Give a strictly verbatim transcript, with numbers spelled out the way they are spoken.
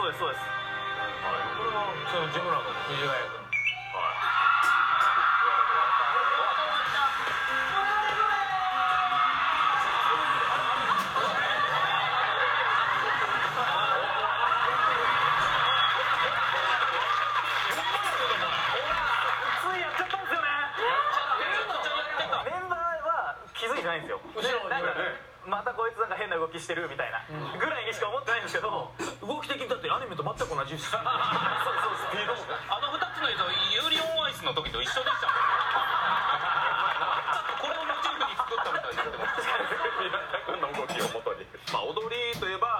そうですそうです。 これはそのジムラの藤ヶ谷君。 ないんですよ。なんかまたこいつなんか変な動きしてるみたいなぐらいにしか思ってないんですけど、 動き的にだってアニメと全く同じです。そうそうスピードもあのふたつの映像ユーリオンアイスの時と一緒でしたもん。